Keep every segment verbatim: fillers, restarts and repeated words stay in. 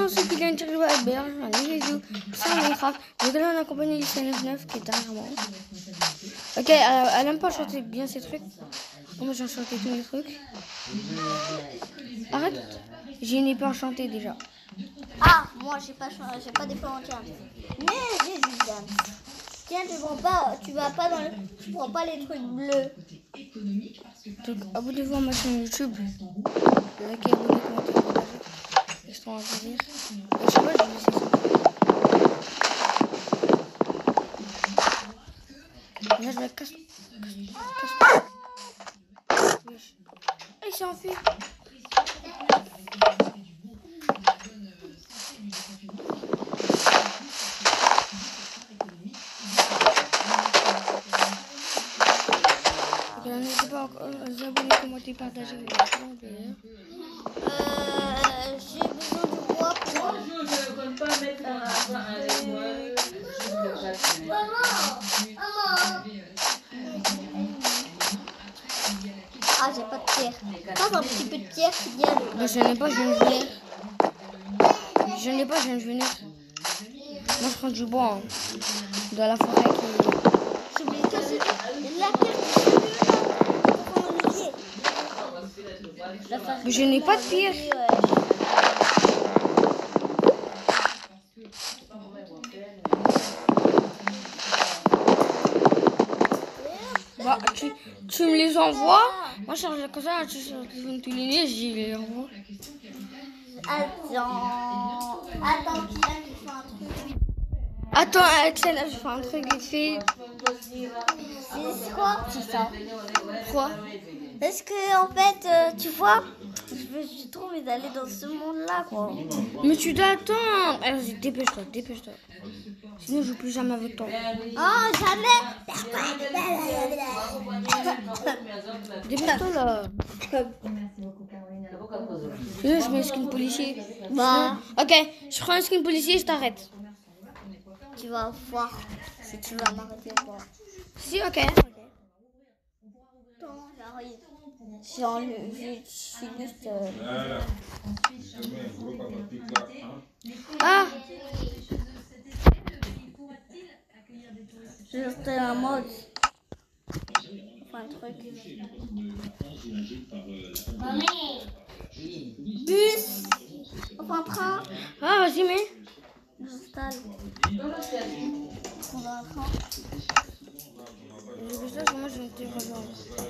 Bonjour, c'est Kylian Thierry Albert, un review sur Minecraft. Donc là, on a accompagné du C N F neuf qui est derrière moi. Ok, elle, elle aime pas chanter bien ces trucs. Moi, j'ai chanté tous mes trucs. Arrête, je n'ai pas chanté déjà. Ah, moi, j'ai pas, j'ai pas déployé entière. Mais j'ai du dance. Tiens, tu prends pas, tu vas pas dans le, tu prends pas les trucs bleus. Donc, abonnez-vous à ma chaîne YouTube. Likez, abonnez, commentez, partagez. Restons à plaisir. Je sais pas, je vais laisser ça. Là, je vais casse. Casse. Wesh. Il s'est enfui. N'hésitez pas à vous abonner, commenter, partager. Euh, j'ai besoin de bois pour... Ah, j'ai pas de pierre. Pas un petit peu de pierre qui vient. Mais je n'ai pas, je viens de venir. Je n'ai pas, je viens de venir. Moi, je prends du bois. Hein. De la forêt qui... J'ai oublié de casser la pierre. Mais je n'ai pas de pierre. Bah, tu, tu me les envoies. Moi, je charge comme ça, tu les tu les liens, j'y les envoie. Attends. Attends, Kylian, il fait un truc. Attends, Axel, je fais un truc vite fait. C'est quoi? C'est ça. Quoi? Parce que, en fait, euh, tu vois, j'ai trop envie d'aller dans ce monde-là, quoi. Mais tu dois attendre. Allez, dépêche-toi, dépêche-toi. Sinon, je joue plus jamais avec toi. Oh, jamais. Dépêche-toi là. Sinon, je mets un skin policier. Bah. Ok, je prends un skin policier et je t'arrête. Tu vas voir si tu vas m'arrêter ou pas. Si, ok. Attends, j'arrive. J'ai enlevé, je suis juste... Euh... Ah. Juste un mode. Enfin, un truc. Bus. Enfin, train. Ah, vas-y, mets. J'installe. On va un train. Dépêche-toi, moi, je vais te rejoindre.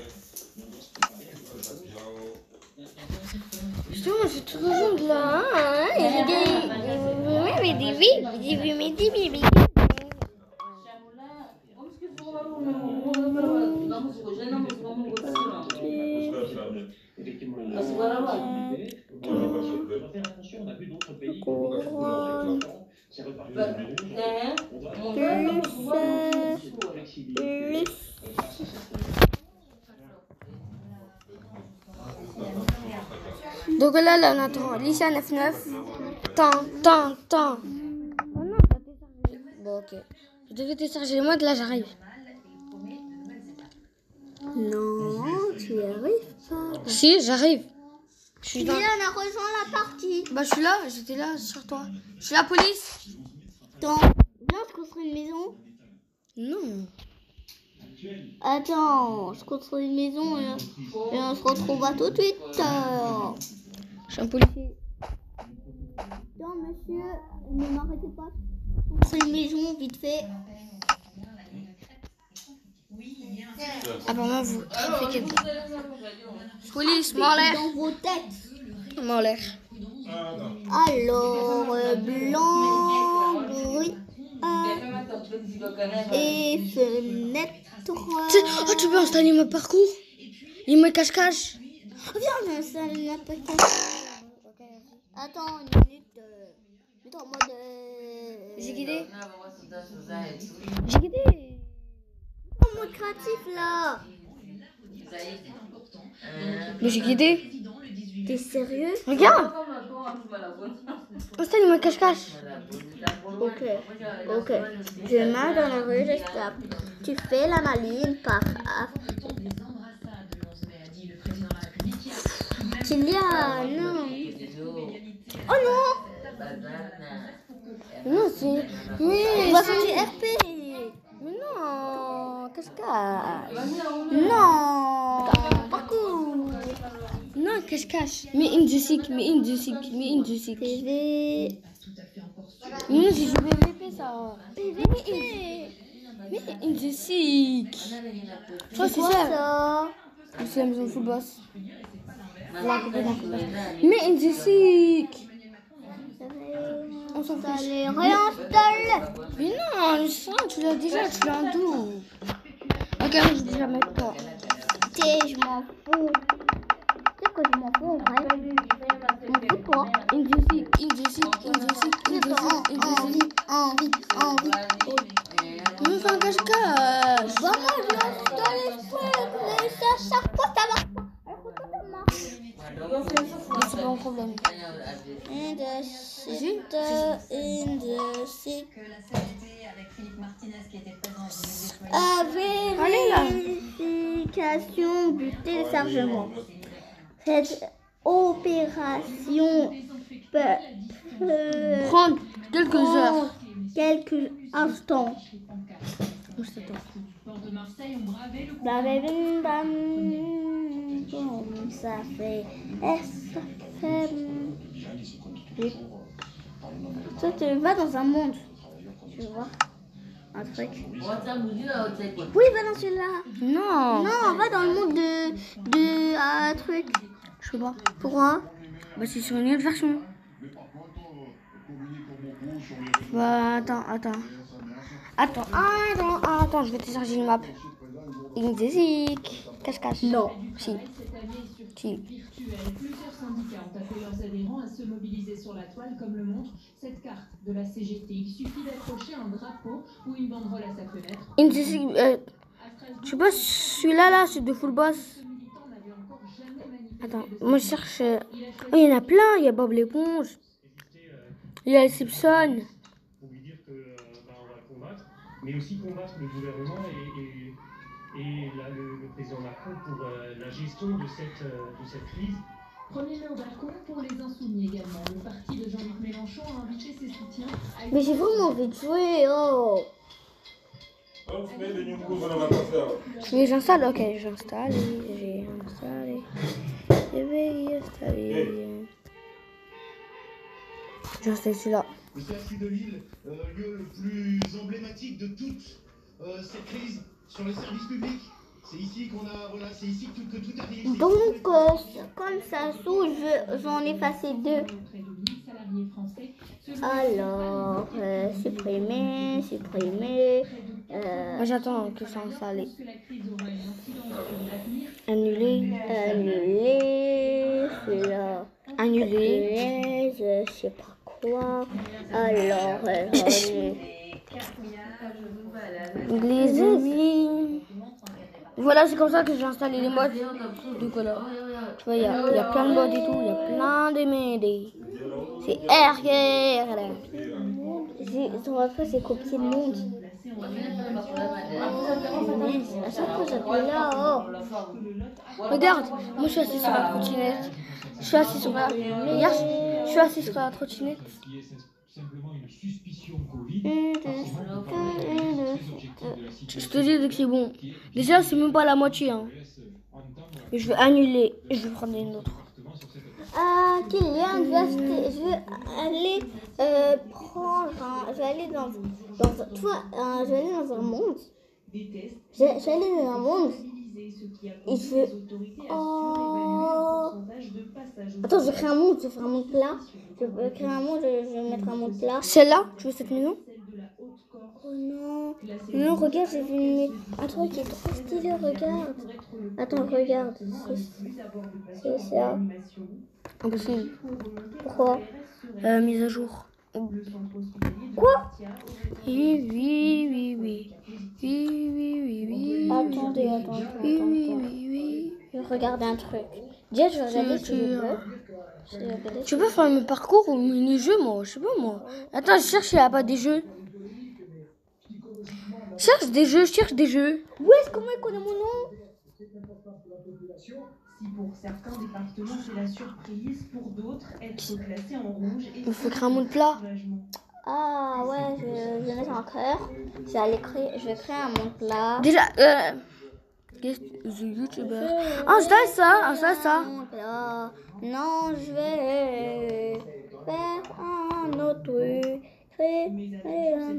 Justement, je te rejoins là. Hein, et j'ai des... Mais des vies. J'ai vu mes dix bébés. Donc là, là, on attend Lycia neuf neuf. Tant, tant, tant. Oh non, t'as téléchargé. Bon, ok. Je devais télécharger le mode, là, j'arrive. Non, tu y arrives pas. Si, j'arrive. Je suis Kylian dans... a rejoint la partie. Bah, je suis là, j'étais là sur toi. Je suis la police. Attends, viens, je construis une maison. Non. Attends, je construis une maison et, et on se retrouvera tout de suite. Je suis un policier. Non, monsieur, ne m'arrêtez pas. Je construis une maison, vite fait. Apparemment, vous trafiquez de... Police, mets en l'air. Dans vos têtes. Mets en l'air. Alors, euh, blanc, gris, euh, et fenêtre. Oh, tu peux installer mon parcours. Il me cache-cache. Oh, viens, on installe la petite. Attends une minute. Euh, en mode. Euh, J'ai guidé. J'ai guidé. En mode créatif là. Mais j'ai guidé. T'es sérieux? Regarde. Installe mon cache-cache. Ok, ok. Je marche dans la rue, j'escape. Tu fais la maline par... Kylian, non. Oh non. Non, c'est. Mais. On va c'est- faire du R P. Mais non, cache-cache. Non. Parcours. Non, cache-cache. Mais in the sick, mais in the sick, mais in the sick. P V. Mais non, c'est du P V P ça. P V P. Mais in the sick. Je crois que c'est Quoi ça. ça? C'est la maison de full boss. La compagnie full boss. Mais in the sick. On s'en Ça fout. les réinstalle. Mais non, le sang, tu l'as déjà, tu l'as en tout. Ok, moi je vais déjà mettre toi. T'es, je m'en fous. Tu sais que je m'en fous en vrai. Je m'en fous toi. In the sick, in the sick, in the sick, in the sick, in the sick. Envie, envie. Mais fais un cache-cache. Bah moi je l'installe les trucs, mais ça, chaque fois ça marche pas. Alors que toi ça marche. Mais c'est pas un problème. In the shit, in the shit. Allez, là. Vérification du téléchargement. Cette opération peut, peut Prendre quelques heures. prendre quelques instants. Moi, je t'attends. Bam, bam, bam. Comme ça fait. Est-ce que ça fait. Oui. Toi, tu vas dans un monde. Tu veux voir un truc. Oui, va dans celui-là. Non. Non, va dans le monde de. de. un truc. Je sais pas. Pourquoi? Bah, c'est sur une autre version. Bah, attends, attends. Attends, attends, attends, je vais télécharger une map. In the sick. Cache-cache. Non. Si. Si. Plusieurs syndicats ont appelé leurs adhérents à se mobiliser sur la toile, comme le montre cette carte de la C G T. Il suffit d'accrocher un drapeau ou une banderole à sa fenêtre. In the sick. Euh, À Strasbourg, je sais pas, celui-là, là, c'est de full boss. ce militant n'avait encore jamais manifesté. Attends, moi je cherche. euh, Oh, il y en a plein. Il y a Bob l'éponge. Il y a Simpson. Pour lui dire que euh, bah, on va le combattre, mais aussi combattre le gouvernement et, et, et là, le, le président Macron pour euh, la gestion de cette, euh, de cette crise. Prenez-le au balcon pour les insoumis également. Le parti de Jean-Luc Mélenchon a invité ses soutiens à Mais j'ai vraiment envie de jouer. Oh. Oui, j'installe. Ok, j'installe. J'ai installé. Je vais y installer. J'installe celui-là. Le C H U de Lille, euh, lieu le plus emblématique de toute euh, cette crise sur les services publics. C'est ici qu'on a, voilà, c'est ici que tout, que tout arrive. C'est Donc, ici qu'on euh, est- comme ça s'ouvre, je- j'en ai effacé deux. près de mille salariés français. Selon Alors, euh, supprimer, supprimer. Euh, Moi j'attends que ça installe. que la crise aura une incidence sur l'avenir, Annuler. annuler, celui-là. Annuler. Annuler, je sais pas quoi. Alors, euh, j'en Les amis. Voilà, c'est comme ça que j'ai installé les modes. Du coup, là. Tu vois, il y, a- il y a plein de modes et tout. Il y a plein de médés. C'est R K R. ai. On va faire, c'est copier le monde. Mais à chaque fois, j'appuie là. Oh. Regarde, moi je suis assis sur la trottinette. Je suis assis sur la. Regarde, je suis assis sur la trottinette. Qui est simplement une suspicion Covid. Une, deux, Forcément, on va une, faire deux. les objectifs de la Je situation. te dis que c'est bon. Déjà, c'est même pas la moitié. Hein. laisse entendre Et je vais annuler. Et je vais prendre une autre. fortement sur cette Ah, Kylian, je vais, acheter- je vais aller euh, prendre un, je vais aller dans, dans un- tu vois, un- je vais aller dans un monde. des tests, Je, je vais aller dans un monde. mobiliser ce qui a Et conduit je- les autorités à surévaluer le pourcentage de passage au Attends, je vais créer un monde, je vais faire un monde plat. Je vais créer un monde, je, je vais mettre un monde plat. Celle-là, tu veux cette maison? celle de la haute Corse. Oh non, non, regarde, j'ai vu une- un truc qui est trop stylé, regarde. Attends, regarde, c'est c'est ça. Impossible. Pourquoi? Euh, mise à jour. Quoi? Oui, oui, oui, oui. Oui, oui, oui, oui. Attendez, attendez, Oui, oui, attendez. oui, oui. Je vais regarder un truc. Déjà, je vais regarder si je Tu- veux. Je vais regarder si- Tu peux faire mes parcours ou mini-jeux, moi? Je sais pas, moi. Attends, je cherche, il n'y a pas des jeux. Cherche des jeux, cherche des jeux. Où est-ce comment il connaît mon nom? Si pour certains départements c'est la surprise, pour d'autres, être classé en rouge et Il faut créer un monde plat. Ah ouais, je, je vais mettre un cœur. Je vais aller créer, je vais créer un monde plat. Déjà, euh... qu'est-ce que the YouTuber? Installe ça, installe ça. Plat. Non, je vais faire un autre truc. Créer un,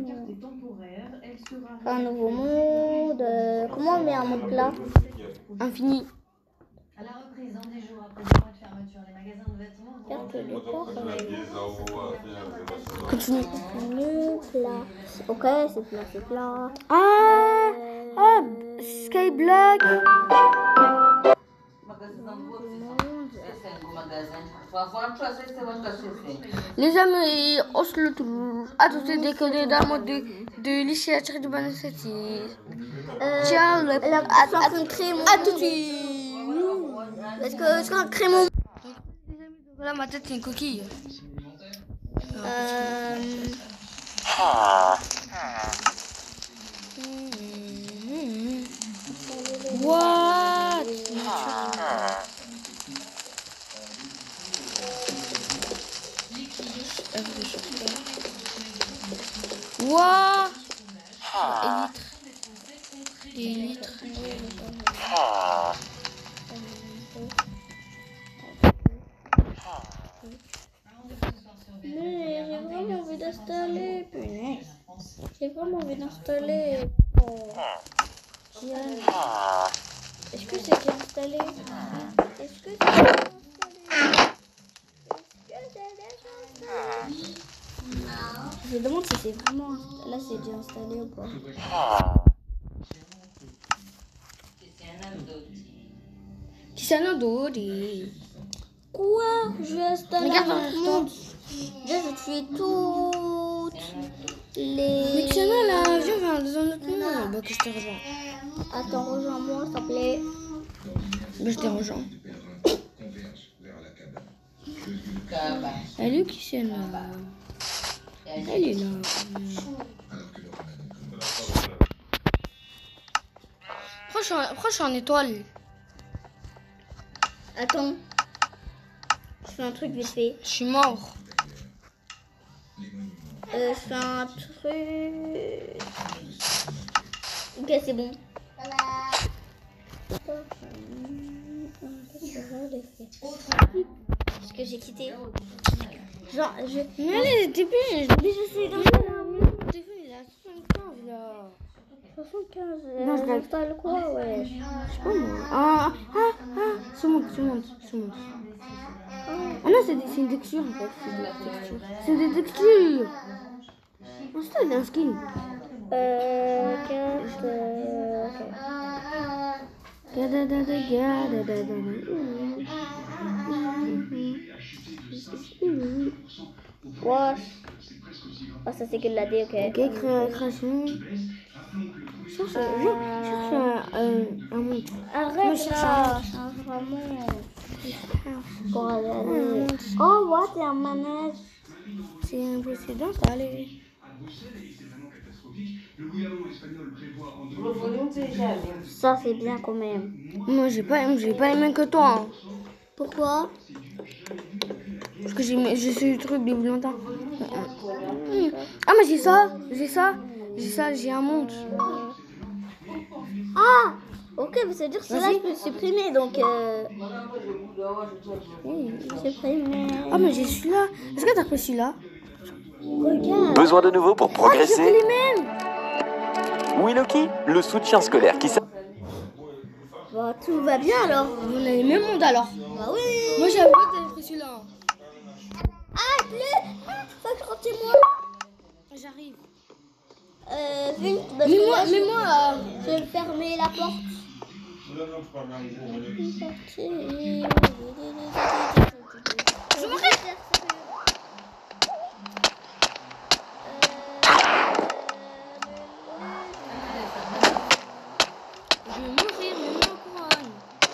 un nouveau monde. Comment on met un monde plat? Infini. À la reprise, dans des jours après des mois de fermeture, les magasins de vêtements vont Carte de port. Continue. Menu plat. Ok, c'est plat, c'est plat. Ah, ah, Skyblock. Les amis, on se le trouve. À tous les décodés d'un mode de, de lycée à Thierry de Banassetti. Ciao, le... Elle a à, besoin de créer mon à tout de monde. suite. Est-ce que est-ce qu'on crée mon Voilà, ma tête, c'est une coquille. euh... What? What? Élytre. Mais j'ai vraiment envie d'installer. Punaise. J'ai vraiment envie d'installer. Oh. Bien. Est-ce que c'est bien installé? Est-ce que c'est bien installé? Est-ce que c'est déjà installé? Je me demande si c'est vraiment insta- là c'est déjà installé ou pas. Cristiano Dori. Quoi? Je vais installer Regarde un un monde. Déjà je fais toutes les... Mais Cristiano là, viens vers dans un autre monde. Bah que je te rejoins. Attends, rejoins-moi s'il te plaît. Bah je te rejoins. Elle est où Cristiano? Elle est là. Proche en, proche en étoile. Attends. Je fais un truc vite fait. Je suis mort. Euh, je fais un truc... Ok, c'est bon. Qu'est-ce que j'ai quitté? Genre, je... Mais allez, t'es bien. Mais je suis dans la... Mon téléphone il est à soixante-quinze là. soixante-quinze. Non, Euh, je l'ai- j'installe quoi, ouais. Je sais pas moi. Ah, ah, ah. Se monte, se monte, se monte. Ah non, c'est des- c'est une texture en fait. C'est des textures. C'est des textures. Oh, c'est un skin. Euh, carte... Euh, ok. Gadadada, gadadada. Wesh. Ah, ça c'est que de la D, ok. Ok, cré- création. Cherche, viens, cherche un, un, un monde. Moi, Arrête je cherche là. Change vraiment. Pour aller aller. Oh, what, c'est un manège. C'est impossible d'installer. Ça c'est bien quand même. Moi, j'ai pas, j'ai pas les mêmes que toi. Hein. Pourquoi? Parce que j'ai, j'ai ce truc depuis longtemps. Mmh. Ah, mais j'ai ça, j'ai ça, j'ai ça, j'ai un monde. Ah, ok, mais ça veut dire que celui-là Vas-y. je peux le supprimer donc. Euh... Mmh. Supprimer. Ah, mais j'ai celui-là. Est-ce que t'as pris celui-là? Regarde. Besoin de nouveau pour Ah, j'ai pris progresser? les mêmes. Oui, Loki, le soutien scolaire qui s'a- Bah, tout va bien alors. On a les mêmes mondes alors. Bah oui. Moi, j'avais pas que t'avais pris celui-là. Ah, plus. Ça chez moi. J'arrive. Euh, Vite, parce Mais que moi, là, mais je- moi, euh, je vais fermer la porte. je vais mourir. Je vais mourir, mais moi, couronne.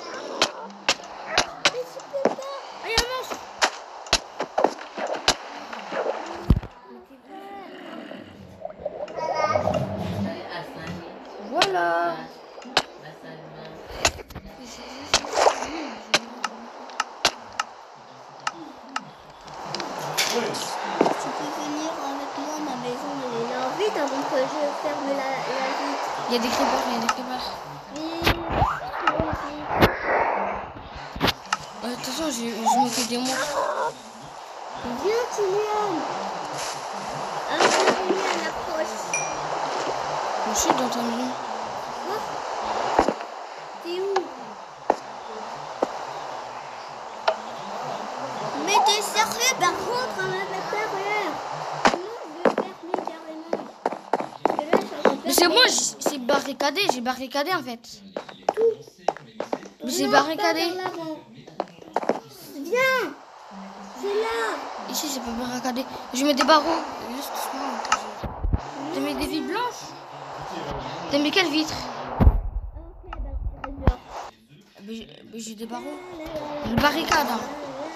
Ah, y'a un monstre. Voilà. ferme la, la vitre. Il y a des creepers, il y a des creepers. Oui, Euh, attention, je, je me fais des monstres. viens, Kylian. Ah, Kylian approche. Je suis dans ta maison. T'es où? Mais t'es sérieux? Par contre, à l'intérieur. Non, je vais fermer carrément. Parce que là, je suis en train de Mais c'est moi, j'- c'est barricadé, j'ai barricadé en fait. Mais c'est Non, barricadé. pas vers l'avant. Viens. C'est là. Ici, c'est pas barricadé. Je mets des barreaux. Juste doucement. Tu mets des vitres blanches? T'as mis quelle vitre? Ok, bah, c'est bien. Mais j'ai- mais j'ai des barreaux. Une barricade. Hein.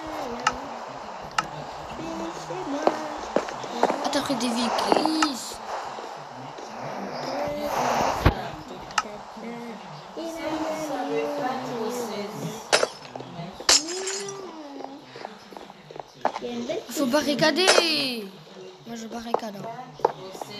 Ah, t'as pris des vitres grises. Il y a une belle Il faut barricader. Moi, je barricade. Hein.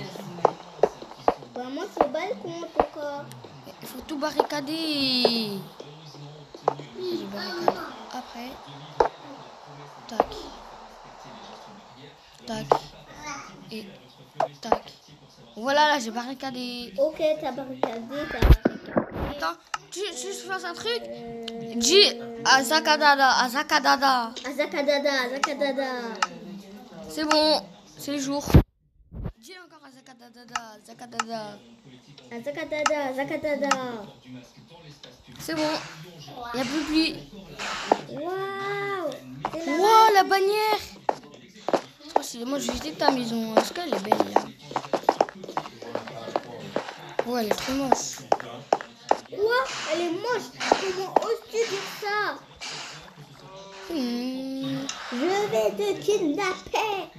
Bah, moi, c'est balcon en tout cas. Il faut tout barricader. Je barricade. Après. Tac. Tac. Et tac. Voilà, là, j'ai barricadé. Ok, t'as barricadé, t'as barricadé. Attends, tu, tu je fasse un truc? Euh... Dis Azakadada, Azakadada. Azakadada, Azakadada. C'est bon, c'est le jour. Dis encore Azakadada, Azakadada. Azakadada, Azakadada. C'est bon, il n'y a plus de pluie. Waouh. C'est la Wow, la bannière. Oh, c'est- moi, je visite ta maison. Est-ce qu'elle est belle là? Ouais, elle est trop moche. Quoi? Elle est moche. Comment oses-tu dire ça? Hmm. Je vais te kidnapper.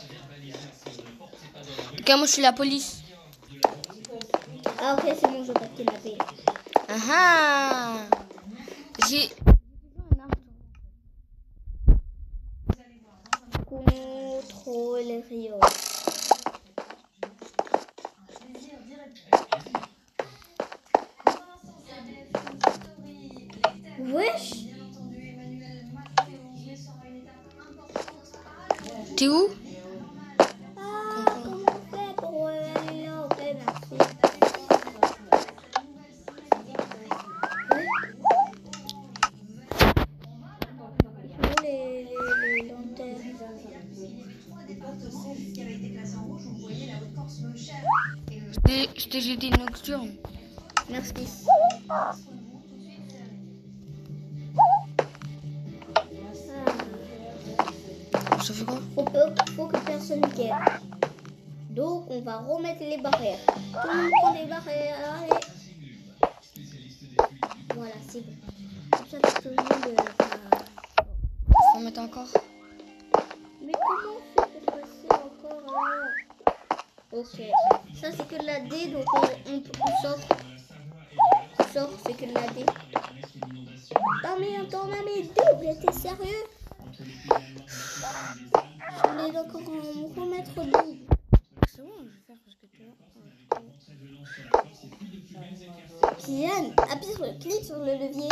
Ok, moi, je suis la police. Ah ok, c'est bon, je vais pas te kidnapper. Ah ah. J'ai... Contrôle Rio. Wesh. T'es où? Ah, comment on fait pour revenir là? Ok, merci. Où les, les, les lanternes? Je t'ai- je t'ai jeté une nocturne. Merci. Ça fait quoi? Faut que, faut que personne ne quitte. Donc on va remettre les barrières. Tout le monde prend les barrières. Allez. Voilà, c'est bon. Comme ça, tout le monde va... Faut mettre encore. Mais comment on fait pour passer encore alors? Ok. Ça c'est que de la D, donc on, on, on sort. On sort, c'est que de la D. Ah mais attends, mais double, t'es sérieux? Je voulais encore en remettre double. C'est bon, je vais faire parce que tu vois. Kylian, appuie sur le clic sur le levier.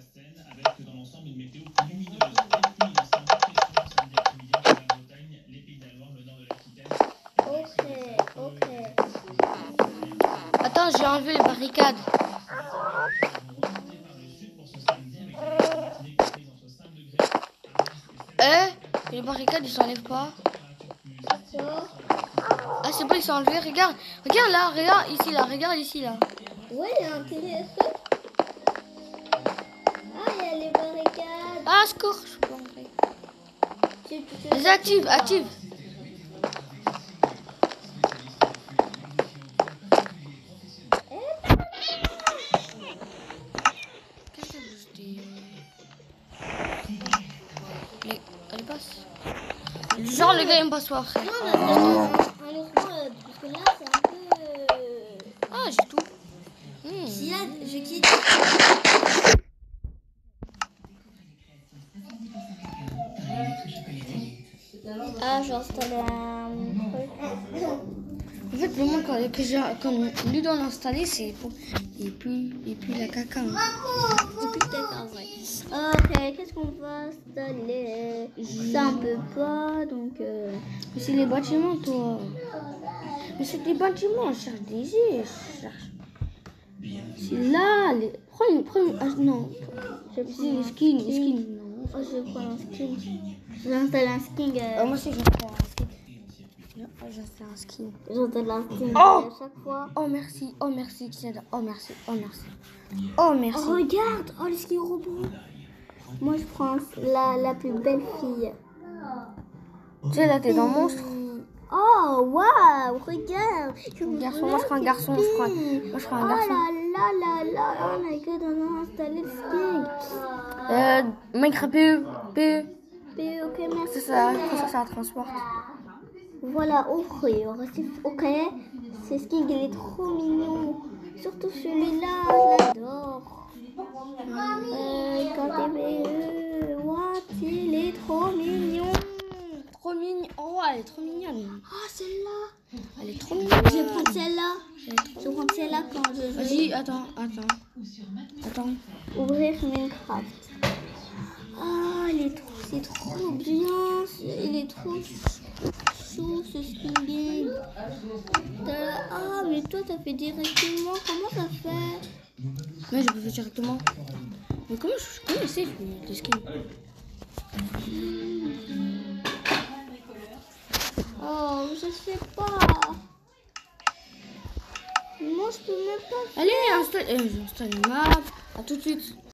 Ok, ok. Attends, j'ai enlevé les barricades. Eh, les barricades, ils s'enlèvent pas. Quoi? Ah, c'est bon, ils sont enlevés. Regarde, regarde là, regarde ici, là, regarde ici, là. Ouais, il y a un téléphone. Ah, il y a les barricades. Ah, secours, je peux pas entrer. Tu- tu- tu- Les active, active. Qu'est-ce que je dis? Les... Elle passe. Genre, le gars, il me passe pas après. Non, mais c'est un, un autre mode. Parce que là, c'est un peu... euh, Ah, j'ai tout. Hmm. Kylian, je quitte. Ah, j'ai installé un truc. En fait, le monde quand, que j'ai, quand Ludo l'a installé, c'est pour. Et puis, et puis la caca. Hein. Et puis caca, ouais. Ok, qu'est-ce qu'on va installer? Ça, on peut pas, donc. Euh... Mais c'est les bâtiments, toi. Mais c'est des bâtiments, je cherche des îles, je cherche. C'est là, les. Prends une. Prends une. Ah, non. C'est les skins, les skins. Non. Oh, je vais prendre un skin. Je vais installer un skin. Euh... Oh, moi aussi, je vais prendre un skin. Non, j'installe un skin. J'installe un skin Oh à chaque fois. Oh, merci. Oh, merci, Xenda. Oh, merci. Oh, merci. Oh, merci. Oh, regarde. Oh, le ski robot. Moi, je prends la, la plus belle fille. Tu sais, là, t'es dans monstre. Oh, waouh, regarde. Un garçon, moi, je prends un garçon. Je prends, moi, je prends un garçon. Oh là là là là. Oh my god, on a installé le skin. Euh, Minecraft P E. P E. P E, ok, merci. C'est ça, après ça, ça transporte. Voilà, ouvrir. Ok, ce skin, il est trop mignon. Surtout celui-là, je l'adore. Euh, regardez, euh, what, il est trop mignon. Trop mignon. Oh, elle est trop mignonne. Ah, celle-là. Elle est trop mignonne. Je vais prendre celle-là. Je vais prendre celle-là quand je vais. Vas-y, attends, attends. Attends. Ouvrir Minecraft. Ah, il est trop, c'est trop bien. Il est trop chou, ce skin game. Ah, mais toi, t'as fait directement. Comment t'as fait? Moi, je peux faire directement. Mais comment je comment c'est le skin? Oh, je sais pas. Moi, je peux même pas. Allez, installe. Euh, j'installe une map. À tout de suite.